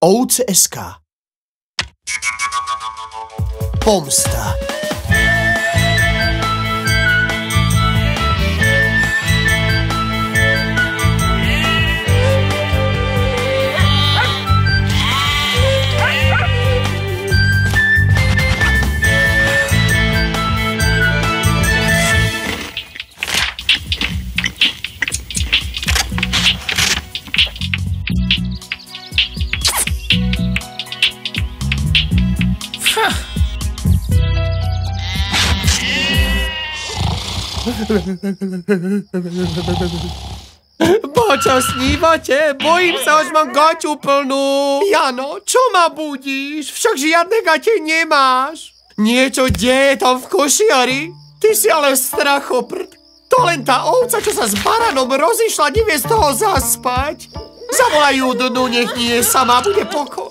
Ovce.sk. Pomsta. Čo snívate? Bojím sa, až mám gaťu plnú. Jano, čo ma budíš? Však žiadne gate nemáš. Niečo deje tam v košiari? Ty si ale strachoprd. To len tá ovca, čo sa s baranom rozišla, nevie z toho zaspať. Zavolajú Dnu, nech nie sama bude pokoj.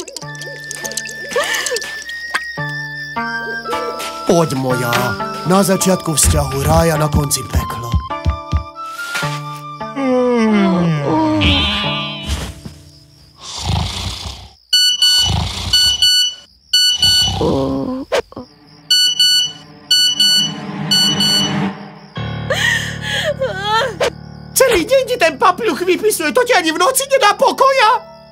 Poď moja. Na začiatku vzťahu ráj a na konci peklo. Celý deň ti ten papľuch vypisuje, to ti ani v noci nedá pokoja.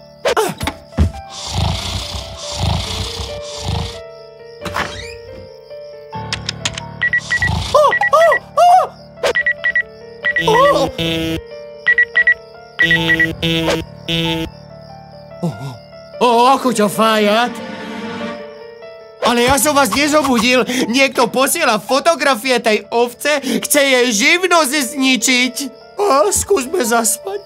Ako ťa fajat? Ale ja som vás nezobudil. Niekto posiela fotografie tej ovce, chce jej živnosť zničiť. Skúsme zaspať.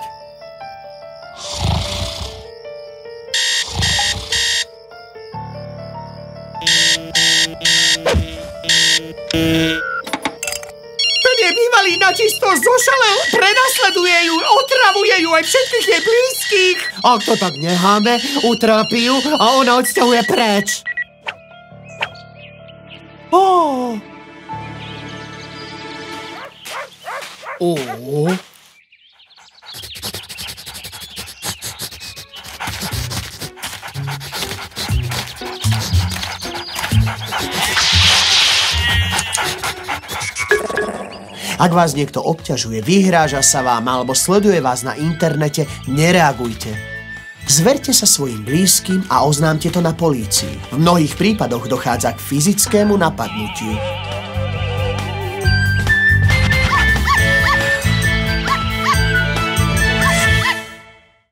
Ten je bývalý načisto zošalel, prenasleduje ju, otravuje ju aj všetkých jej blízkych. Ak to tak necháme, utrápi ju a ona odsťahuje preč. Ak vás niekto obťažuje, vyhráža sa vám alebo sleduje vás na internete, nereagujte. Zverte sa svojim blízkym a oznámte to na polícii. V mnohých prípadoch dochádza k fyzickému napadnutiu.